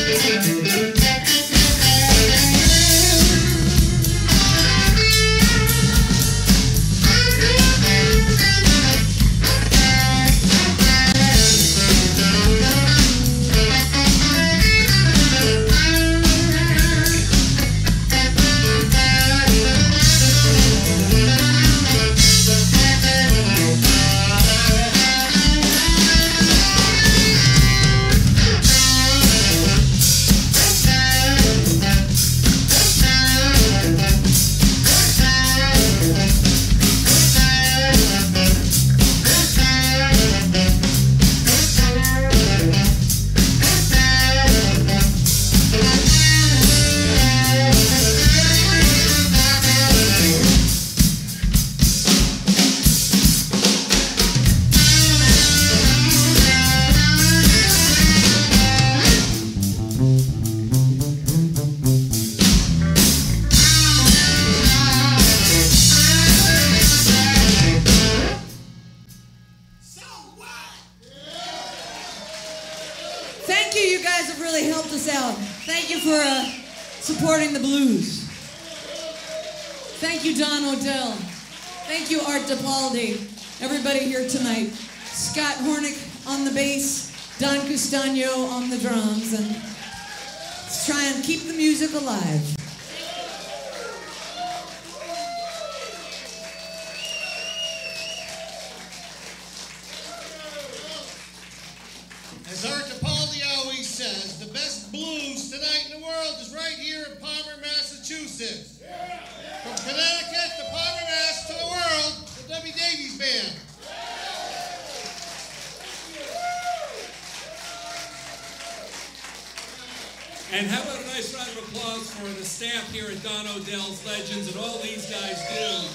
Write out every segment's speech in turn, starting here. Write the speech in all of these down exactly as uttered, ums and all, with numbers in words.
Thank you for uh, supporting the blues. Thank you, Don Odell. Thank you, Art DiPaldi. Everybody here tonight. Scott Hornick on the bass, Don Custano on the drums, and let's try and keep the music alive. As Art DiPaldi always says, the best blues tonight in the world is right here in Palmer, Massachusetts. From Connecticut to Palmer, Mass to the world, the W. Davies Band. And how about a nice round of applause for the staff here at Don Odell's Legends and all these guys do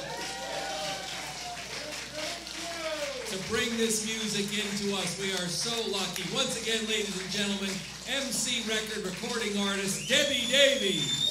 to bring this music into us. We are so lucky. Once again, ladies and gentlemen, M C record recording artist Debbie Davies.